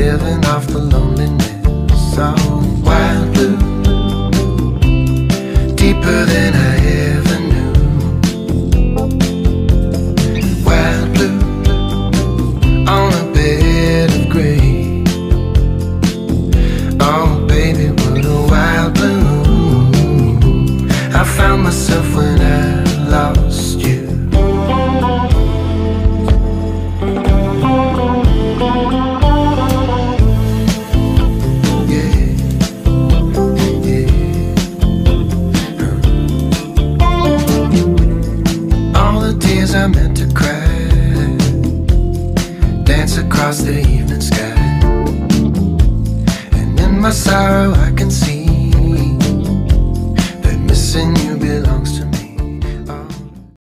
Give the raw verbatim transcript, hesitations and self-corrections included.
living off the loneliness. Oh, wild blue, deeper than I ever knew. Wild blue, on a bed of gray. Oh baby, what a wild blue. I found myself when I lost you. I meant to cry, dance across the evening sky. And in my sorrow I can see that missing you belongs to me.